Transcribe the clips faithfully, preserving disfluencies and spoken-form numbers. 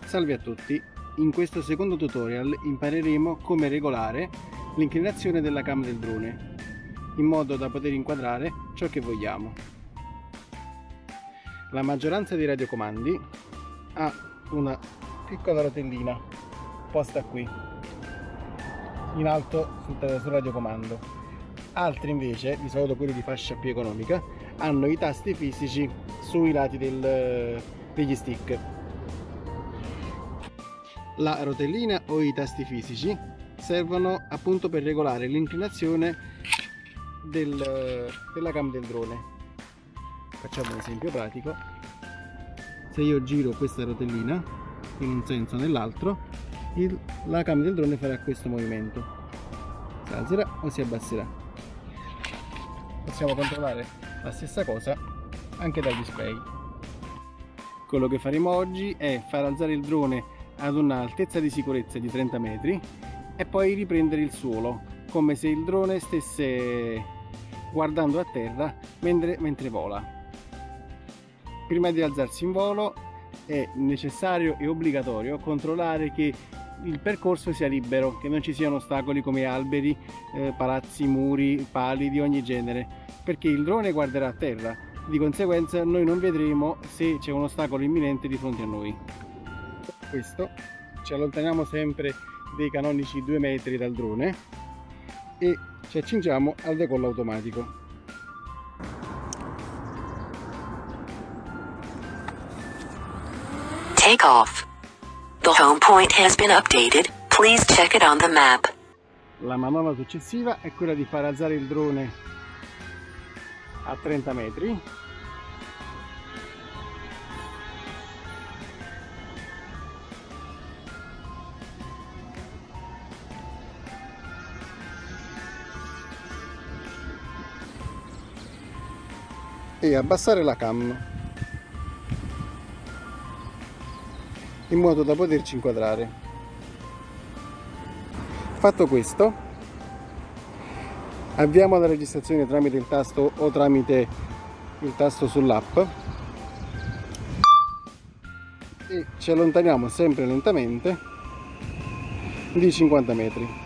Salve a tutti, in questo secondo tutorial impareremo come regolare l'inclinazione della cam del drone in modo da poter inquadrare ciò che vogliamo. La maggioranza dei radiocomandi ha una piccola rotellina posta qui in alto sul, sul radiocomando. Altri invece, di solito quelli di fascia più economica, hanno i tasti fisici sui lati del, degli stick. La rotellina o i tasti fisici servono appunto per regolare l'inclinazione del, della cam del drone. Facciamo un esempio pratico. Se io giro questa rotellina in un senso o nell'altro, la cam del drone farà questo movimento, si alzerà o si abbasserà. Possiamo controllare la stessa cosa anche dal display. Quello che faremo oggi è far alzare il drone ad un'altezza di sicurezza di trenta metri e poi riprendere il suolo come se il drone stesse guardando a terra mentre, mentre vola. Prima di alzarsi in volo è necessario e obbligatorio controllare che il percorso sia libero, che non ci siano ostacoli come alberi, eh, palazzi, muri, pali di ogni genere, perché il drone guarderà a terra, di conseguenza noi non vedremo se c'è un ostacolo imminente di fronte a noi. Questo ci allontaniamo sempre dei canonici due metri dal drone e ci accingiamo al decollo automatico. Take off. The home point has been updated. Please check it on the map. La manovra successiva è quella di far alzare il drone a trenta metri. E abbassare la cam in modo da poterci inquadrare. Fatto questo, avviamo la registrazione tramite il tasto o tramite il tasto sull'app e ci allontaniamo sempre lentamente di cinquanta metri.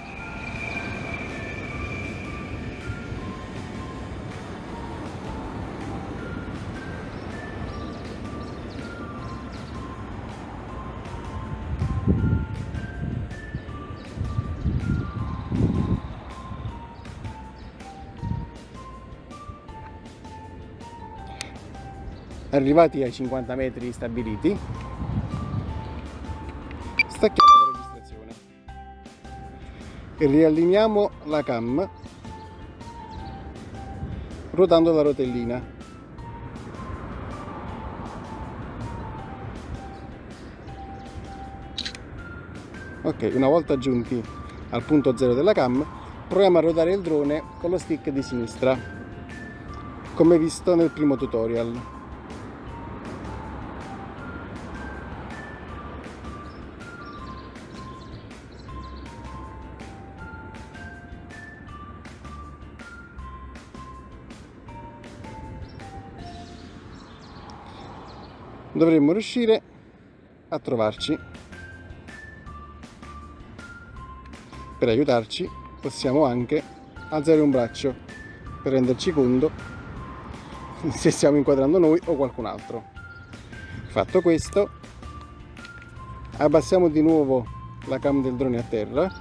Arrivati ai cinquanta metri stabiliti, stacchiamo la registrazione e riallineiamo la cam ruotando la rotellina. Ok, una volta giunti al punto zero della cam, proviamo a ruotare il drone con lo stick di sinistra, come visto nel primo tutorial. Dovremmo riuscire a trovarci. Per aiutarci possiamo anche alzare un braccio per renderci conto se stiamo inquadrando noi o qualcun altro. Fatto questo, abbassiamo di nuovo la cam del drone a terra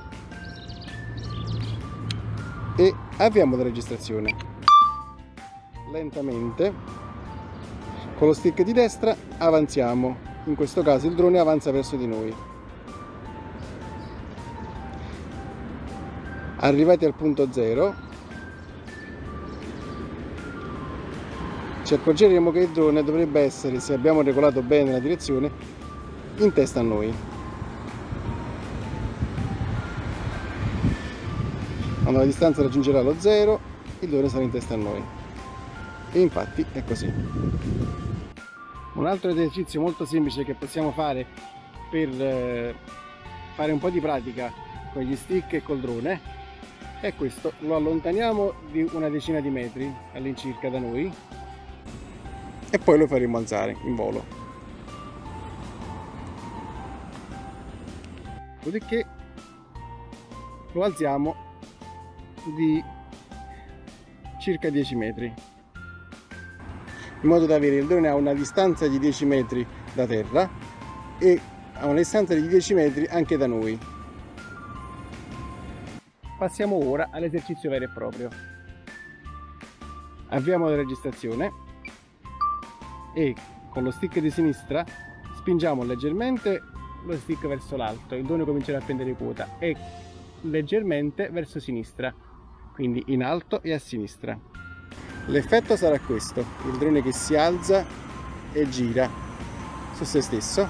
e avviamo la registrazione. Lentamente con lo stick di destra avanziamo, in questo caso il drone avanza verso di noi. Arrivati al punto zero ci accorgeremo che il drone dovrebbe essere, se abbiamo regolato bene la direzione, in testa a noi. Quando la distanza raggiungerà lo zero, il drone sarà in testa a noi. E infatti è così. Un altro esercizio molto semplice che possiamo fare per eh, fare un po' di pratica con gli stick e col drone è questo. Lo allontaniamo di una decina di metri all'incirca da noi e poi lo faremo alzare in volo. dopodiché lo alziamo di circa dieci metri, in modo da avere il drone a una distanza di dieci metri da terra e a una distanza di dieci metri anche da noi. Passiamo ora all'esercizio vero e proprio. Avviamo la registrazione e con lo stick di sinistra spingiamo leggermente lo stick verso l'alto, il drone comincerà a prendere quota, e leggermente verso sinistra, quindi in alto e a sinistra. L'effetto sarà questo: il drone che si alza e gira su se stesso,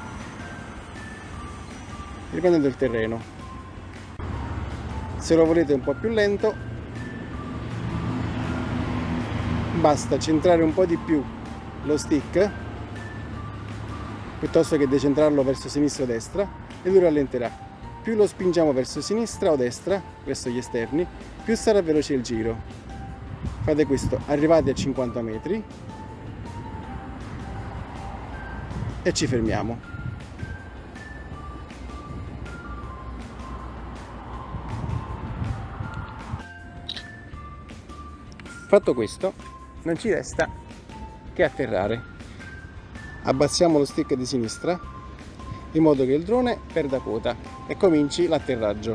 riprendendo il terreno. Se lo volete un po' più lento, basta centrare un po' di più lo stick piuttosto che decentrarlo verso sinistra o destra, e lui rallenterà. Più lo spingiamo verso sinistra o destra, verso gli esterni, più sarà veloce il giro. Fate questo, arrivate a cinquanta metri e ci fermiamo. Fatto questo, non ci resta che atterrare. Abbassiamo lo stick di sinistra in modo che il drone perda quota e cominci l'atterraggio.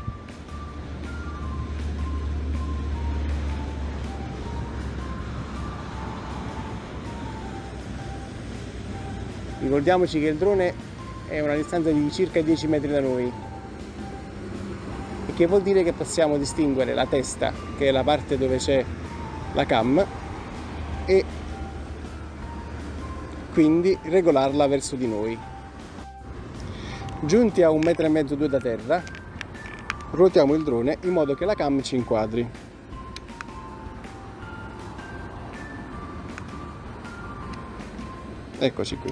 Ricordiamoci che il drone è a una distanza di circa dieci metri da noi, il che vuol dire che possiamo distinguere la testa, che è la parte dove c'è la cam, e quindi regolarla verso di noi. Giunti a un metro e mezzo, due da terra, ruotiamo il drone in modo che la cam ci inquadri. Eccoci qui.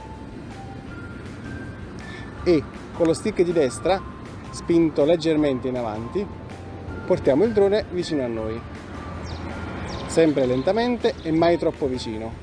E con lo stick di destra, spinto leggermente in avanti, portiamo il drone vicino a noi, sempre lentamente e mai troppo vicino.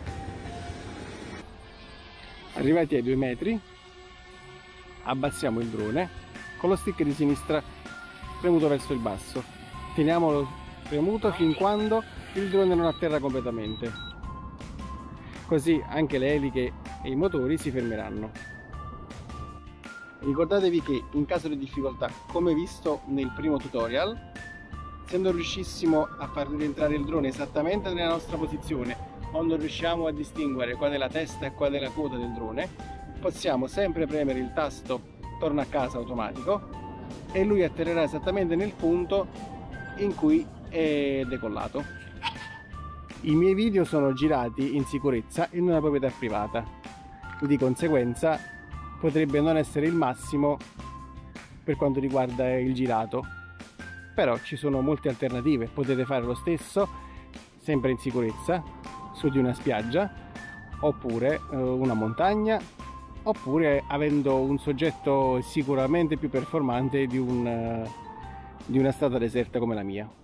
Arrivati ai due metri, abbassiamo il drone con lo stick di sinistra premuto verso il basso. Teniamolo premuto fin quando il drone non atterra completamente, così anche le eliche e i motori si fermeranno. Ricordatevi che in caso di difficoltà, come visto nel primo tutorial, se non riuscissimo a far rientrare il drone esattamente nella nostra posizione o non riusciamo a distinguere qual è la testa e qual è la coda del drone, possiamo sempre premere il tasto torna a casa automatico e lui atterrerà esattamente nel punto in cui è decollato. I miei video sono girati in sicurezza in una proprietà privata, di conseguenza potrebbe non essere il massimo per quanto riguarda il girato, però ci sono molte alternative. Potete fare lo stesso sempre in sicurezza su di una spiaggia, oppure eh, una montagna, oppure avendo un soggetto sicuramente più performante di, un, uh, di una strada deserta come la mia.